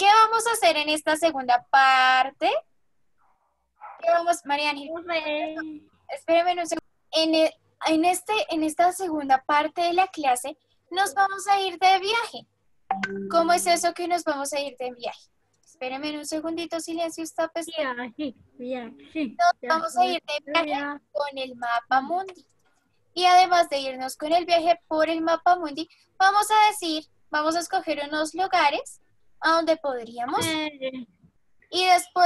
¿qué vamos a hacer en esta segunda parte? ¿Qué vamos, María Ángel? Espéreme un segundo. En esta segunda parte de la clase nos vamos a ir de viaje. ¿Cómo es eso que nos vamos a ir de viaje? Espérenme un segundito, silencio, está pesado. Nos vamos a ir de viaje con el mapa mundi. Y además de irnos con el viaje por el mapa mundi, vamos a escoger unos lugares a donde podríamos ir. Y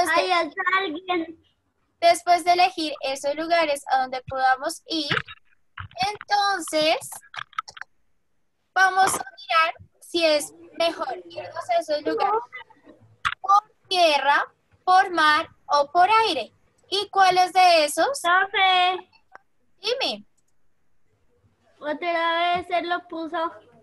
después de elegir esos lugares a donde podamos ir, entonces vamos a mirar si es mejor irnos a esos lugares por tierra, por mar o por aire. ¿Y cuáles de esos? Profe, Dime. otra vez él lo puso.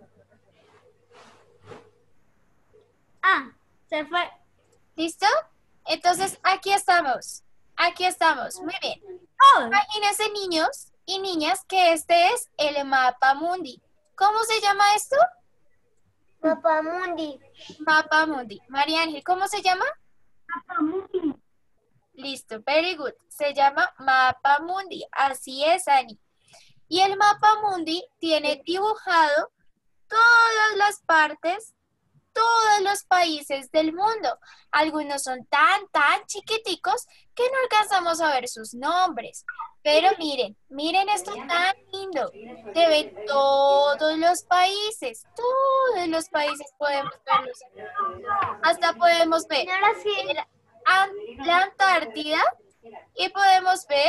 Ah, se fue. ¿Listo? Entonces, aquí estamos. Aquí estamos. Muy bien. Oh, Imagínense, niños y niñas, que este es el mapa mundi. ¿Cómo se llama esto? Mapa mundi. Mapa mundi. María Ángel, ¿cómo se llama? Mapa mundi. Listo, very good. Se llama mapa mundi. Así es, Ani. Y el mapa mundi tiene dibujado todas las partes, todos los países del mundo. Algunos son tan chiquiticos que no alcanzamos a ver sus nombres. Pero miren esto tan lindo. Se ven todos los países podemos verlos. Hasta podemos ver Ahora sí. la Antártida y podemos ver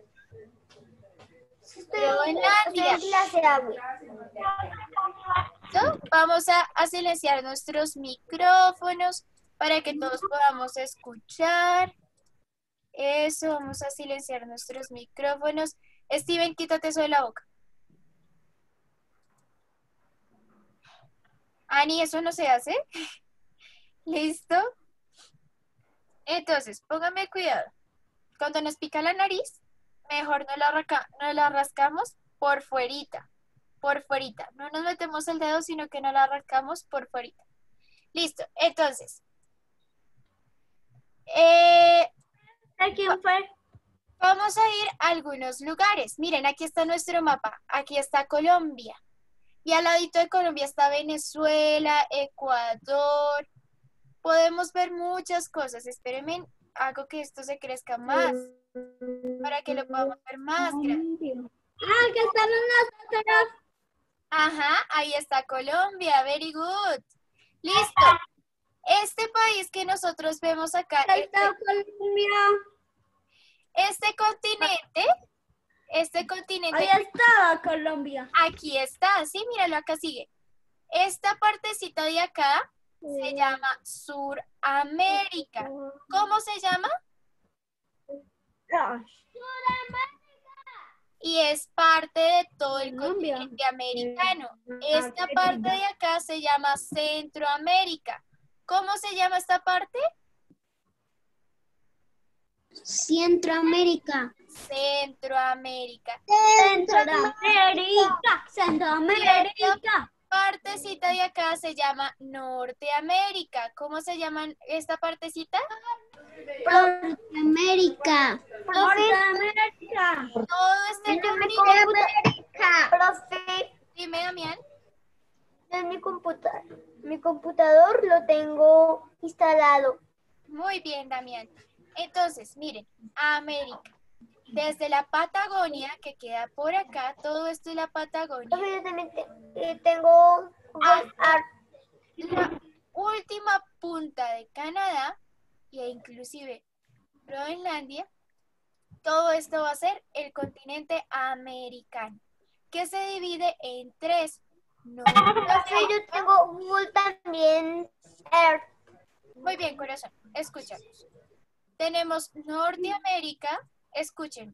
Groenlandia. ¿Listo? Vamos a silenciar nuestros micrófonos para que todos podamos escuchar. Eso, vamos a silenciar nuestros micrófonos. Steven, quítate eso de la boca. Ani, eso no se hace. ¿Listo? Entonces, póngame cuidado. Cuando nos pica la nariz, mejor no la rascamos por fuerita. Por fuerita. No nos metemos el dedo, sino que no la rascamos por fuerita. Listo. Entonces, ¿Quién fue? vamos a ir a algunos lugares. Miren, aquí está nuestro mapa. Aquí está Colombia. Y al ladito de Colombia está Venezuela, Ecuador. Podemos ver muchas cosas. Espérenme, hago que esto se crezca más para que lo podamos ver más grande. Ah, que estamos nosotros. Ajá, ahí está Colombia. Very good. Listo. Este país que nosotros vemos acá, Ahí está Colombia. este continente, Ahí estaba Colombia. aquí está. Sí, míralo, acá sigue. Esta partecita de acá se llama Suramérica. ¿Cómo se llama? Y es parte de todo el Colombia. continente americano. Esta parte de acá se llama Centroamérica. ¿Cómo se llama esta parte? Centroamérica. Centroamérica. Centroamérica. Partecita de acá se llama Norteamérica. ¿Cómo se llama esta partecita? Norteamérica. Norteamérica. Todo este Profe, Dime, Damián. en mi computador lo tengo instalado. Muy bien, Damián. Entonces, miren, América. Desde la Patagonia, que queda por acá, todo esto es la Patagonia. Profe, yo también tengo La última punta de Canadá, e inclusive Groenlandia, todo esto va a ser el continente americano, que se divide en tres. Profe, yo tengo Google también. Earth. Muy bien, corazón, escúchanos. Tenemos Norteamérica, escúchenme.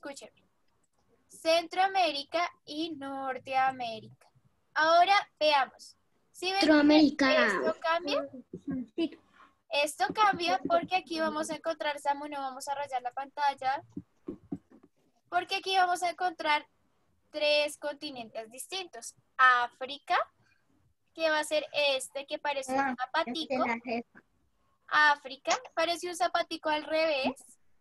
Centroamérica y Norteamérica. Ahora veamos. ¿Sí ven Centroamérica. esto cambia? Esto cambia porque aquí vamos a encontrar, Samu, no vamos a rayar la pantalla, porque aquí vamos a encontrar tres continentes distintos. África, que va a ser este que parece un zapatico. África, parece un zapatico al revés.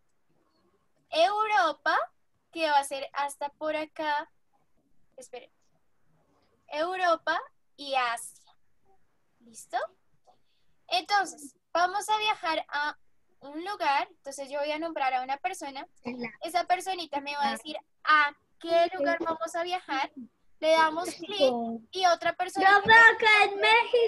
Europa, que va a ser hasta por acá. Esperen. Europa y Asia. ¿Listo? Entonces, vamos a viajar a un lugar. Entonces yo voy a nombrar a una persona. Esa personita me va a decir a qué lugar vamos a viajar. Le damos clic y otra persona. Yo veo que en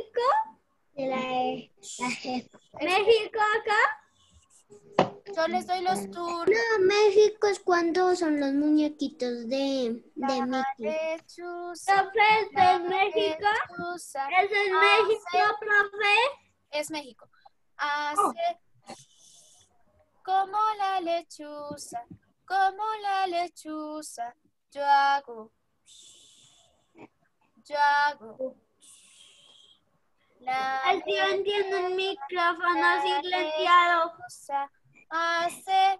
México. México acá. Yo les doy los turnos. No, México es cuando son los muñequitos de Mickey. Lechuza, Profe, ¿es en México? lechuza. ¿Es en México, profe? Es México. Hace como la lechuza, como la lechuza. Yo hago. Steven tiene un micrófono silenciado. Lechuza hace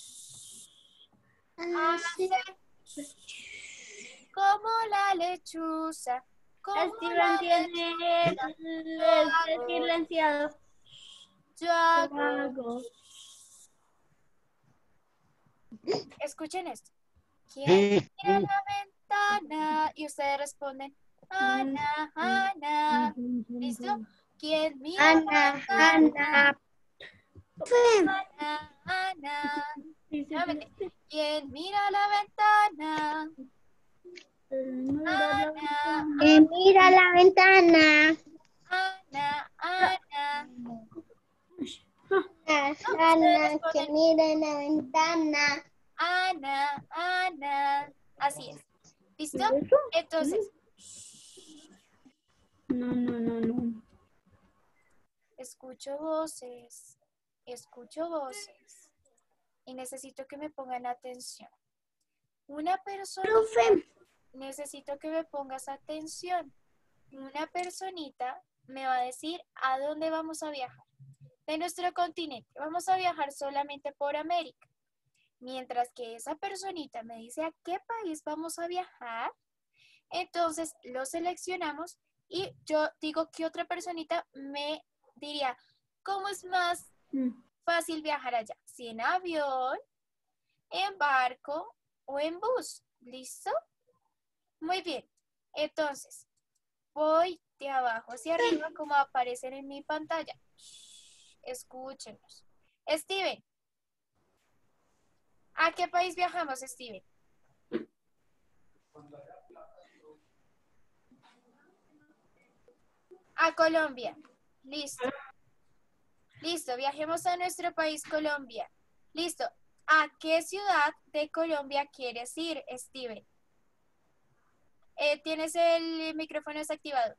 como la lechuza. Como Steven la tiene el silenciado. Yo hago. Escuchen esto. ¿Quién mira la ventana? Y ustedes responden, Ana, Ana. ¿Listo? ¿Quién mira la ventana? Ana, Ana. Nuevamente. ¿Quién mira la ventana? Ana, Mira la ventana. Ana, Ana. Ana, que mire la ventana. Ana, Ana. Así es. ¿Listo? Entonces, No. escucho voces. Escucho voces. Y necesito que me pongan atención. Una persona. Necesito que me pongas atención. Una personita me va a decir a dónde vamos a viajar. De nuestro continente. Vamos a viajar solamente por América. Mientras que esa personita me dice a qué país vamos a viajar, entonces lo seleccionamos y yo digo que otra personita me diría, ¿cómo es más fácil viajar allá? ¿Si en avión, en barco o en bus? ¿Listo? Muy bien. Entonces, voy de abajo hacia arriba como aparecen en mi pantalla. Escúchenos. Steven, ¿a qué país viajamos, Steven? A Colombia. Listo. Listo, viajemos a nuestro país, Colombia. Listo. ¿A qué ciudad de Colombia quieres ir, Steven? ¿Tienes el micrófono desactivado?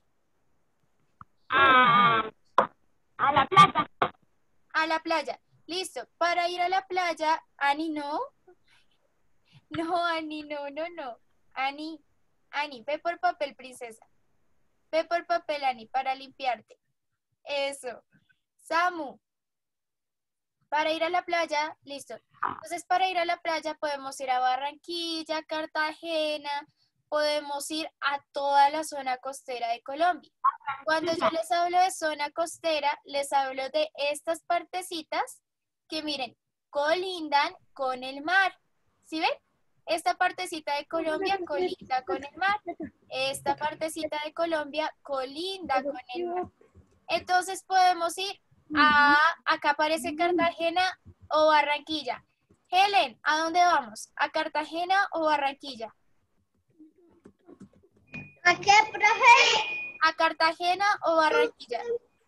A la playa. A la playa. Listo. Para ir a la playa, Ani, no. No, Ani, no. Ani, ve por papel, princesa. Ve por papel, Ani, para limpiarte. Eso. Samu, para ir a la playa, listo. Entonces, para ir a la playa podemos ir a Barranquilla, Cartagena, podemos ir a toda la zona costera de Colombia. Cuando yo les hablo de zona costera, les hablo de estas partecitas que, miren, colindan con el mar. ¿Sí ven? Esta partecita de Colombia colinda con el mar. Esta partecita de Colombia colinda con el mar. Entonces podemos ir acá aparece Cartagena o Barranquilla. Helen, ¿a dónde vamos? ¿A Cartagena o Barranquilla? ¿A qué, profe? ¿A Cartagena o Barranquilla?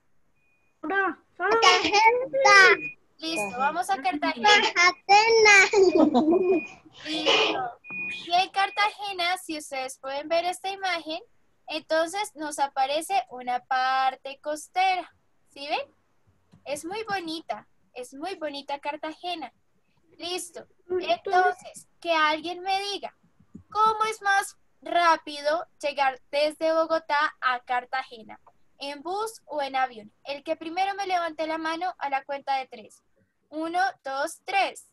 Cartagena. Listo, vamos a Cartagena. Cartagena. Listo. Y en Cartagena, si ustedes pueden ver esta imagen, entonces nos aparece una parte costera. ¿Sí ven? Es muy bonita Cartagena. Listo. Entonces, que alguien me diga, ¿cómo es más rápido llegar desde Bogotá a Cartagena? ¿En bus o en avión? El que primero me levante la mano a la cuenta de 3. 1, 2, 3.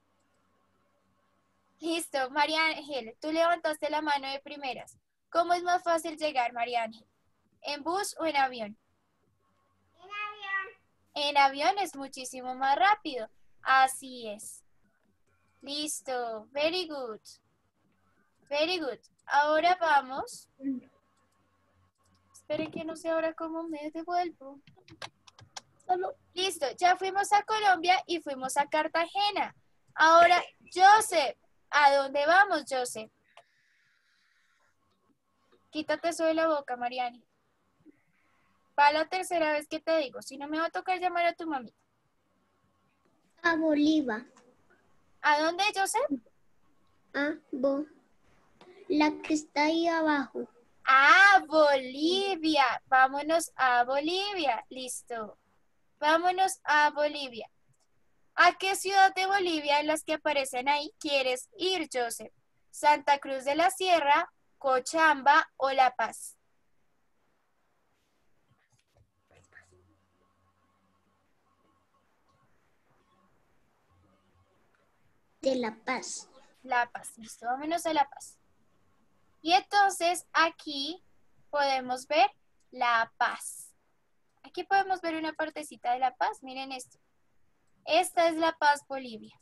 Listo, María Ángel, tú levantaste la mano de primeras. ¿Cómo es más fácil llegar, María Ángel? ¿En bus o en avión? En avión. En En avión es muchísimo más rápido. Así es. Listo. Very good. Very good. Ahora vamos. Esperen que no sé ahora cómo me devuelvo. Listo. Ya fuimos a Colombia y fuimos a Cartagena. Ahora, Joseph. ¿A dónde vamos, Joseph? Quítate eso de la boca, Mariani. Va la tercera vez que te digo. Si no, me va a tocar llamar a tu mamita. A Bolívar. ¿A dónde, Joseph? La que está ahí abajo. Ah, Bolivia. Vámonos a Bolivia. Listo. Vámonos a Bolivia. ¿A qué ciudad de Bolivia en las que aparecen ahí quieres ir, Joseph? ¿Santa Cruz de la Sierra, Cochabamba o La Paz? De La Paz. La Paz. Listo, vámonos a La Paz. Y entonces aquí podemos ver La Paz. Aquí podemos ver una partecita de La Paz. Miren esto. Esta es La Paz, Bolivia.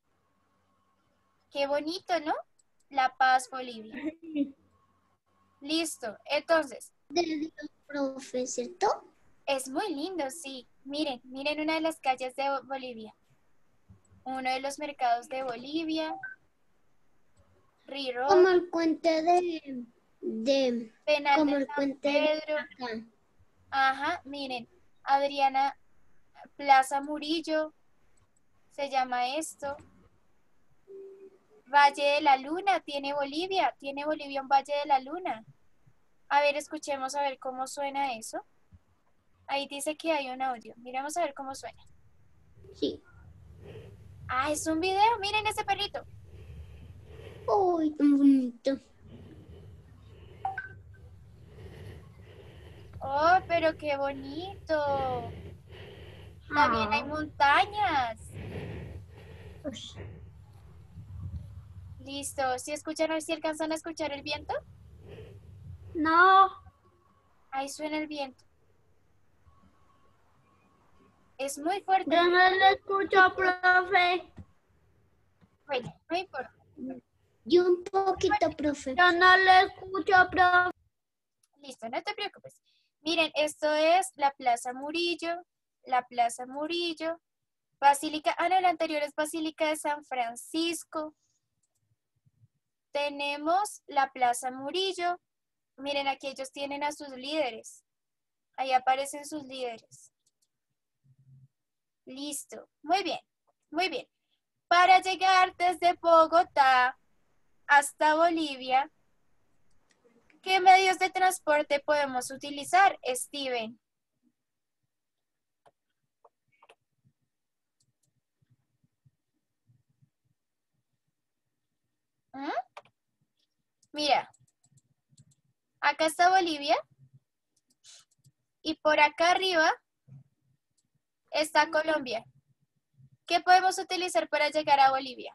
Qué bonito, ¿no? La Paz, Bolivia. Listo. Entonces. De Dios, profe, ¿cierto? Es muy lindo, sí. Miren, miren una de las calles de Bolivia. Uno de los mercados de Bolivia. Río. Como el puente de Penal como de el San puente Pedro. de acá. Ajá, miren. Adriana Plaza Murillo. Se llama esto. Valle de la Luna. Tiene Bolivia un Valle de la Luna. A ver, escuchemos a ver cómo suena eso. Ahí dice que hay un audio. Miramos a ver cómo suena. Sí. Ah, es un video. Miren ese perrito. Uy, tan bonito. Oh, pero qué bonito. También hay montañas. Listo. ¿Sí escuchan, si alcanzan a escuchar el viento? No. Ahí suena el viento. Es muy fuerte. Yo no le escucho, profe. Bueno, no importa. Y un poquito, profe. Yo no le escucho, profe. Listo, no te preocupes. Miren, esto es la Plaza Murillo. La Plaza Murillo. Basílica, no, la anterior es Basílica de San Francisco. Tenemos la Plaza Murillo. Miren, aquí ellos tienen a sus líderes. Ahí aparecen sus líderes. Listo. Muy bien, muy bien. Para llegar desde Bogotá hasta Bolivia, ¿qué medios de transporte podemos utilizar, Steven? Mira, acá está Bolivia y por acá arriba está Colombia. ¿Qué podemos utilizar para llegar a Bolivia?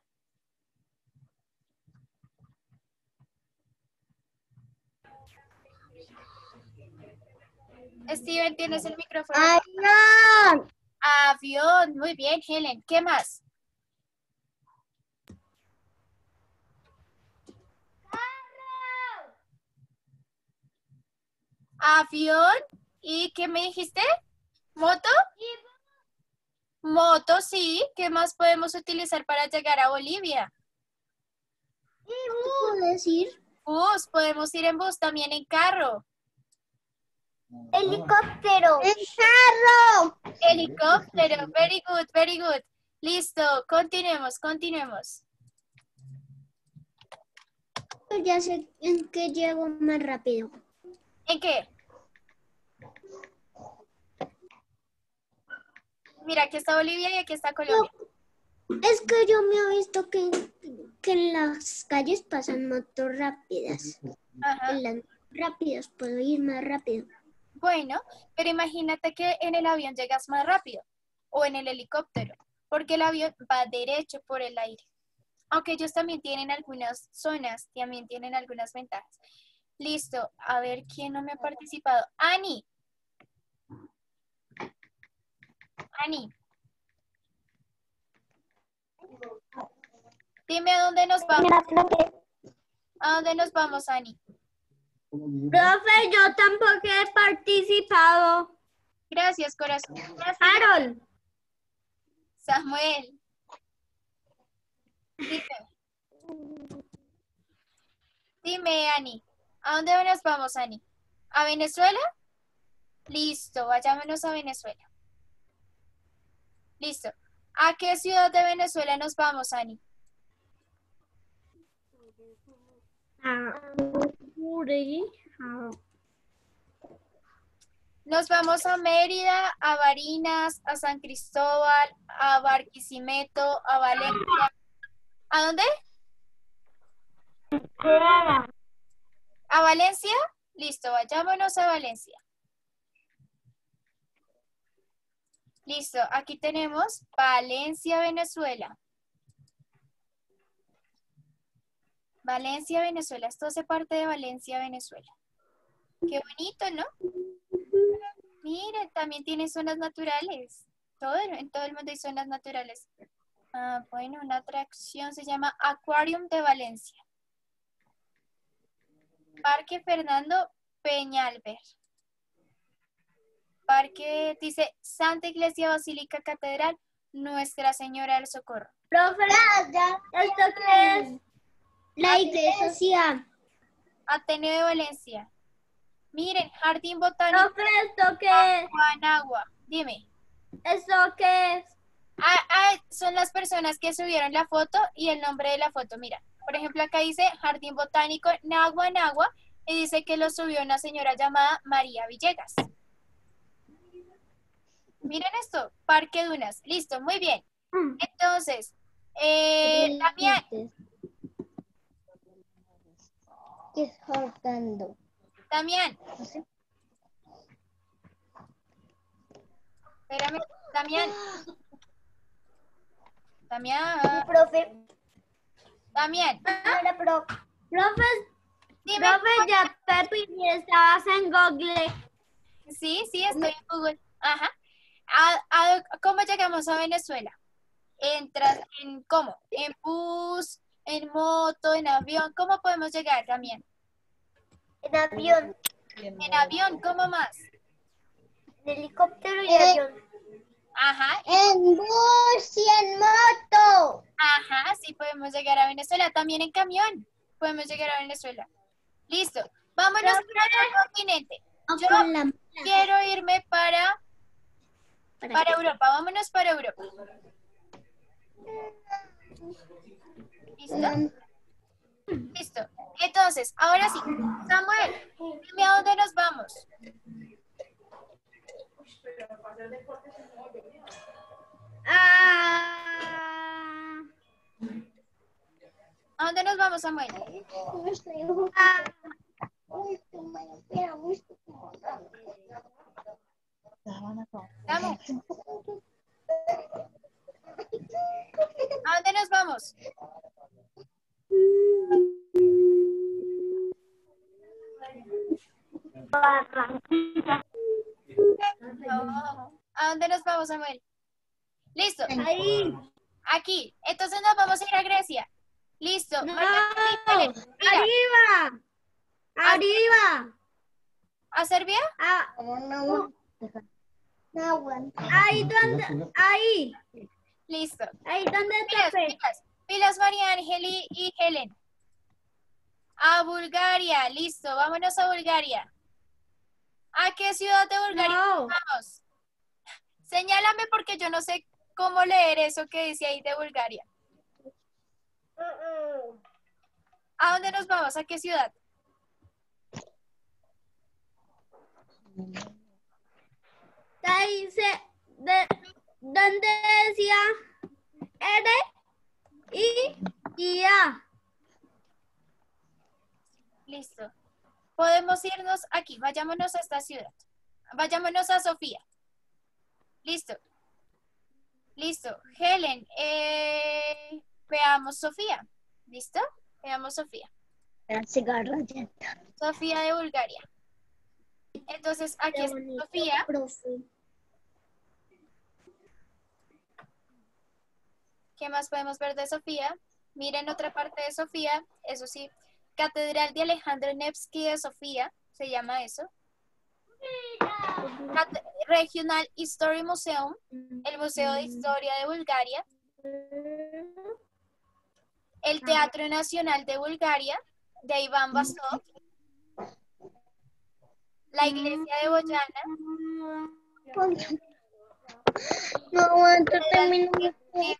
Steven, ¿tienes el micrófono? ¡Avión! Avión, muy bien, Helen. ¿Qué más? Avión. ¿Y qué me dijiste? ¿Moto? Moto, sí. ¿Qué más podemos utilizar para llegar a Bolivia? ¿Qué puedo decir? Bus, podemos ir en bus, también en carro. Helicóptero. ¡En carro! Helicóptero, very good, very good. Listo, continuemos, continuemos. Ya sé en qué llego más rápido. ¿En qué? Mira, aquí está Bolivia y aquí está Colombia. Es que yo me he visto que en las calles pasan motos rápidas. Ajá. En las rápidas puedo ir más rápido. Bueno, pero imagínate que en el avión llegas más rápido o en el helicóptero, porque el avión va derecho por el aire. Aunque ellos también tienen algunas zonas, también tienen algunas ventajas. Listo, a ver quién no me ha participado. Ani. Ani. Dime a dónde nos vamos. ¿A dónde nos vamos, Ani? Profe, yo tampoco he participado. Gracias, corazón. Harold. Samuel. Dime, Ani. ¿A dónde nos vamos, Ani? ¿A Venezuela? Listo, vayámonos a Venezuela. Listo. ¿A qué ciudad de Venezuela nos vamos, Ani? Nos vamos a Mérida, a Barinas, a San Cristóbal, a Barquisimeto, a Valencia. ¿A dónde? ¿A Valencia? Listo, vayámonos a Valencia. Listo, aquí tenemos Valencia, Venezuela. Valencia, Venezuela. Esto hace parte de Valencia, Venezuela. Qué bonito, ¿no? Miren, también tiene zonas naturales. En todo el mundo hay zonas naturales. Bueno, una atracción se llama Aquarium de Valencia. Parque Fernando Peñalver. Parque, dice, Santa Iglesia Basílica Catedral, Nuestra Señora del Socorro. Profe, ¿esto qué es? La iglesia. Ateneo de Valencia. Miren, Jardín Botánico. Profe, ¿esto qué es? Managua. Dime. ¿Esto qué es? Son las personas que subieron la foto y el nombre de la foto. Mira, por ejemplo, acá dice Jardín Botánico Nagua, Nagua, y dice que lo subió una señora llamada María Villegas. Miren esto, Parque Dunas. Listo, muy bien. Entonces, Damián. ¿Qué es Jordando? Damián. Espérame, Damián. Damián. Profe. Damián. Hola, profe. Dime. Profe, ya Pepi, estabas en Google. Sí, estoy en Google. Ajá. ¿Cómo llegamos a Venezuela? ¿Entras en cómo? ¿En bus, en moto, en avión? ¿Cómo podemos llegar también? En avión. En avión, ¿cómo más? En helicóptero y avión. Ajá. En bus y en moto. Ajá, sí podemos llegar a Venezuela. También en camión podemos llegar a Venezuela. Listo. Vámonos a otro continente. Yo quiero irme para Europa. Vámonos para Europa. ¿Listo? Listo. Entonces, ahora sí. Samuel, dime a dónde nos vamos. ¿A dónde nos vamos, Samuel? Samu. ¿A dónde nos vamos? No. ¿A dónde nos vamos, Samuel? Listo. Ahí. Aquí. Entonces nos vamos a ir a Grecia. Listo. No. Mira. Arriba. Arriba. ¿A Serbia? Ahí donde. Ahí. Listo. Ahí donde Pilas, tope. pilas, María Ángeli y Helen. A Bulgaria. Listo. Vámonos a Bulgaria. ¿A qué ciudad de Bulgaria No. vamos? Señálame porque yo no sé cómo leer eso que dice ahí de Bulgaria. ¿A dónde nos vamos? ¿A qué ciudad? Ahí dice, donde decía R, I y A. Listo. Podemos irnos aquí. Vayámonos a esta ciudad. Vayámonos a Sofía. Listo. Listo. Helen, veamos Sofía. ¿Listo? Veamos Sofía. Sofía de Bulgaria. Entonces, aquí está Sofía. ¿Qué más podemos ver de Sofía? Miren otra parte de Sofía, eso sí. Catedral de Alejandro Nevsky de Sofía, se llama eso. Regional History Museum, el Museo de Historia de Bulgaria. El Teatro Nacional de Bulgaria, de Iván Bastov. La iglesia de Boyana. No aguanto terminar.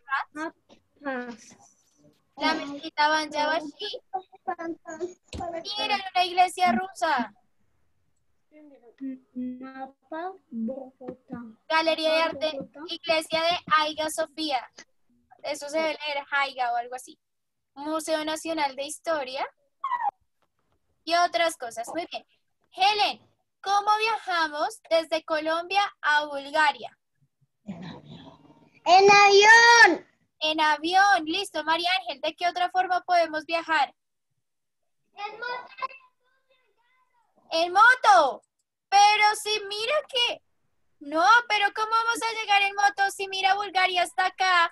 La mezquita Banjabashi. Miren, una iglesia rusa. Galería de arte, iglesia de Hagia Sofía. Eso se debe leer Hagia o algo así. Museo Nacional de Historia. Y otras cosas. Muy bien. Helen, ¿cómo viajamos desde Colombia a Bulgaria? En avión. En avión. Listo, María Ángel. ¿De qué otra forma podemos viajar? En moto. Pero si mira que... No, pero ¿cómo vamos a llegar en moto si mira Bulgaria hasta acá?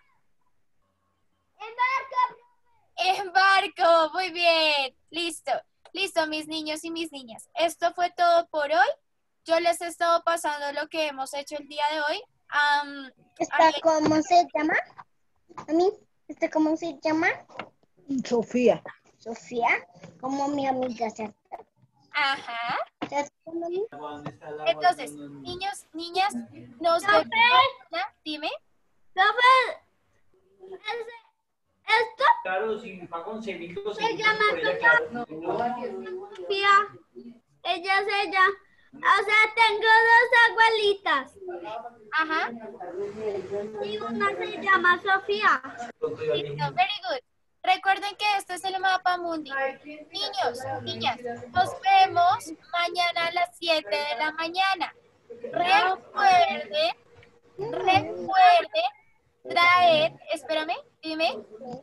En barco. Muy bien. Listo. Listo, mis niños y mis niñas. Esto fue todo por hoy. Yo les he estado pasando lo que hemos hecho el día de hoy. ¿Cómo se llama? A mí, ¿cómo se llama? Sofía. Sofía, como mi amiga. Ajá. Entonces, niños, niñas, nos vemos. Dime. Esto Claro, sin pagón se llama Sofía. Ella es ella. O sea, tengo dos abuelitas. Ajá. Y una se llama Sofía. Listo, very good. Recuerden que este es el mapa mundi. Niños, niñas, nos vemos mañana a las 7 de la mañana. Recuerden traer, espérame, dime.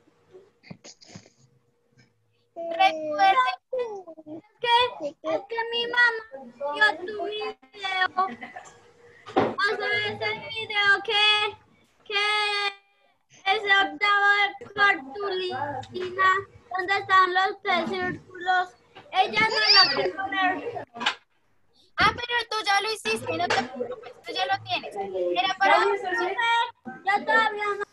Recuerden Es que mi mamá dio tu video. O sea, ese video que es octavo de cartulina, donde están los tres círculos. Ella no lo quiere poner. Ah, pero tú ya lo hiciste, no te preocupes, tú ya lo tienes. Era para... Yo todavía no.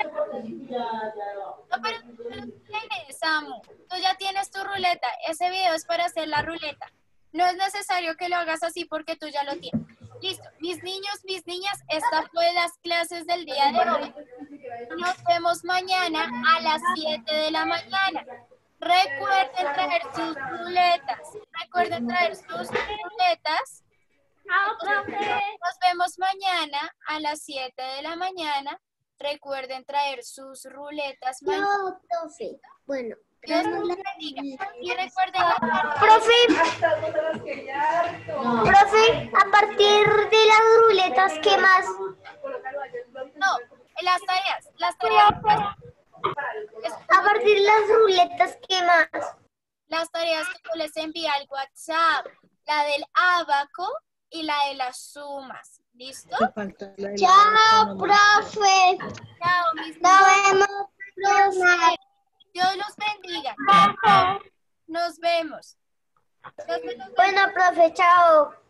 No, pero tú ya lo tienes, Samu. Tú ya tienes tu ruleta. Ese video es para hacer la ruleta. No es necesario que lo hagas así porque tú ya lo tienes. Listo. Mis niños, mis niñas, estas fueron las clases del día de hoy. Nos vemos mañana a las 7 de la mañana. Recuerden traer sus ruletas. Recuerden traer sus ruletas. Nos vemos mañana a las 7 de la mañana. Recuerden traer sus ruletas. No, profe. Bueno. Dios nos la bendiga. Y recuerden Profe, a partir de las ruletas, ¿qué más? No, las tareas. Las tareas. A partir de las ruletas, ¿qué más? Las tareas que yo les envié al WhatsApp. La del abaco y la de las sumas. ¿Listo? Chao, profe. Chao, mis Nos niños. vemos, profe. Dios los bendiga. Nos vemos. Bueno, profe, chao.